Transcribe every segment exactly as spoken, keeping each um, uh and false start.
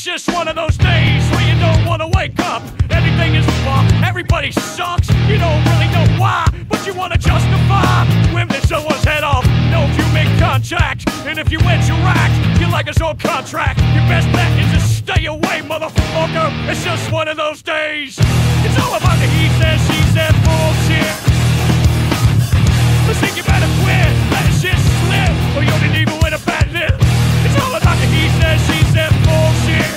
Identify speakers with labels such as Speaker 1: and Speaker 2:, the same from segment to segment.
Speaker 1: just one of those days where you don't wanna wake up. Everything is fucked, everybody sucks. You don't really know why, but you wanna justify ripping someone's head off. No, if you make contact, and if you interact, you're like a old contract. Your best bet is to stay away, motherfucker. It's just one of those days. It's all about the he said, she said bullshit. I think you better quit, let the shit slip, or you're an evil with a bad lip. It's all about the he said, she said bullshit.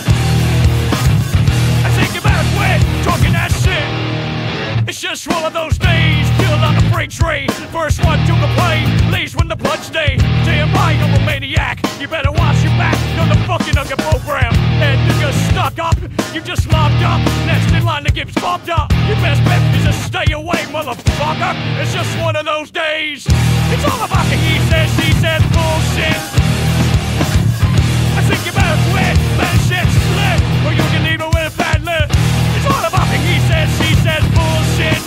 Speaker 1: I think you better quit talking that shit. It's just one of those days, killed on a freight train. First one to the plane, leaves when the blood stain. Damn right, I'm a maniac. You better watch your back, you're the fucking under program. And you're stuck up, you just locked up. Next in line to get bumped up. Your best bet is to stay away, motherfucker. It's just one of those days. It's all about the he said, she said bullshit. I think you better quit, let shit slip, or you can leave it with a bad lip. It's all about the he said, she said bullshit.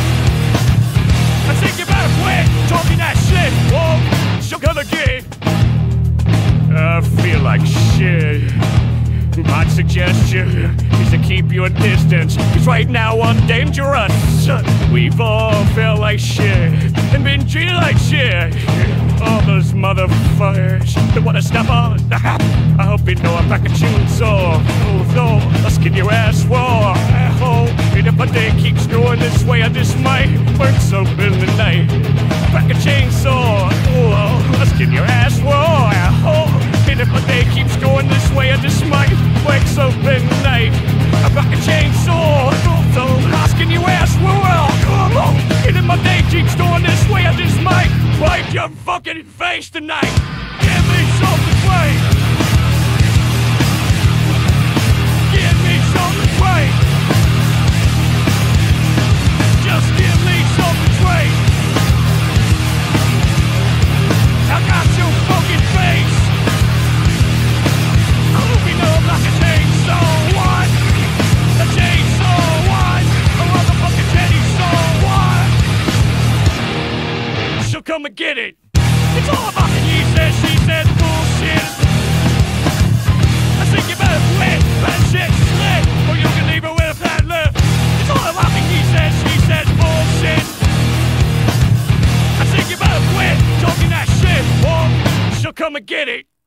Speaker 1: I think you better quit talking that shit, or you're gonna get. I feel like shit. My suggestion is to keep your distance, cause right now I'm dangerous. We've all felt like shit and been treated like shit. All those motherfuckers that wanna step on. I hope you know I'm like a chainsaw. Oh no, I'll skin your ass raw. Oh, and if my day keeps going this way, I just might burn some in the night. Like a chainsaw. Oh, I'll skin your ass raw. Oh, and if my day keeps going this way, I just might break something tonight. I'm like a chainsaw. So I'll skin your ass raw. Come on. And if my day keeps going this way, I just might wipe your fucking face tonight. Give me something great. Give me something great. Just give me something great. I got your fucking face. I'm moving up like a chainsaw. What? A chainsaw. What? A motherfucking chainsaw. What? She'll come and get it. It's all about the he said, she said bullshit. I think you better quit, let shit slip, or you can leave it with a bad lip. It's all about the he said, she said bullshit. I think you better quit talking that shit, or she'll come and get it.